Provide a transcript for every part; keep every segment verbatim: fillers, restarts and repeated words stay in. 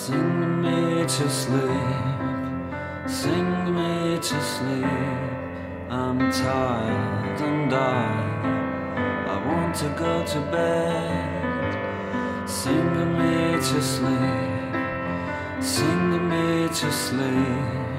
Sing me to sleep, sing me to sleep. I'm tired and I, I want to go to bed. Sing me to sleep, sing me to sleep.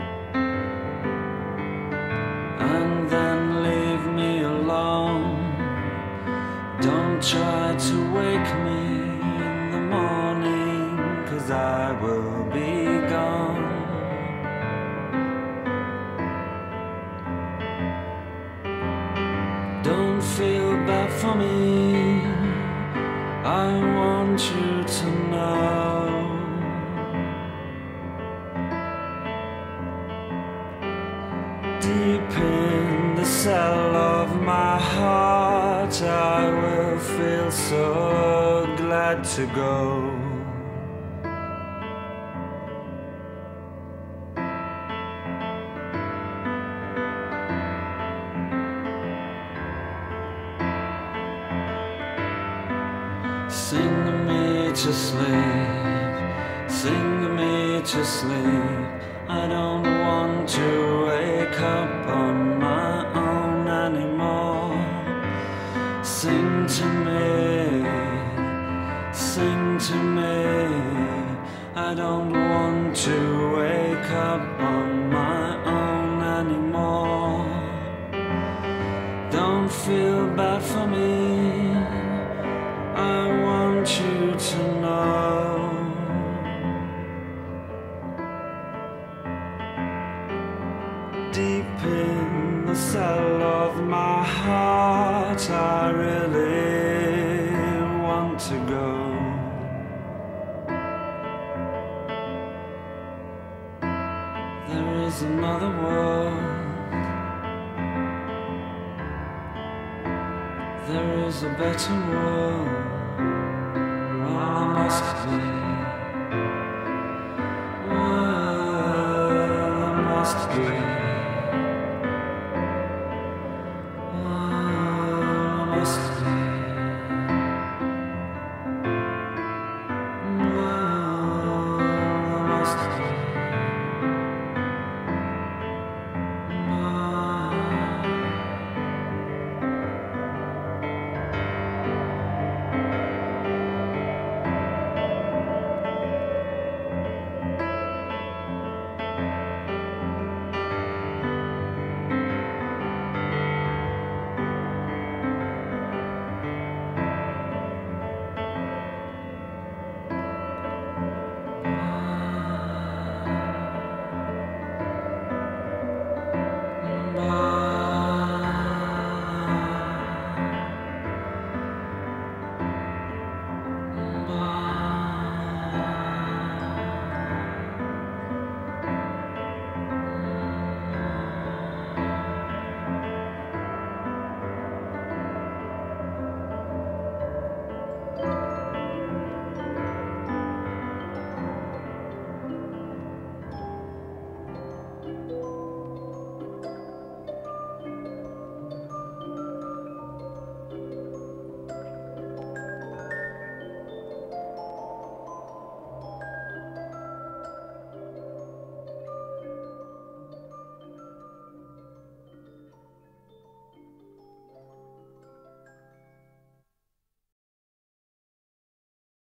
And then leave me alone. Don't try to wake me in the morning, 'cause I will be gone. Don't feel bad for me, I want you to know. Deep in the cell of my heart, I will feel so glad to go. Sing me to sleep, sing me to sleep. I don't want to wake up on my own anymore. Sing to me, sing to me. I don't want to wake up on my own anymore. Don't feel bad for me, I want you to know. Deep in the cell of my heart, I really want to go. There is another world, there is a better world. Well, there must be, well, there must be.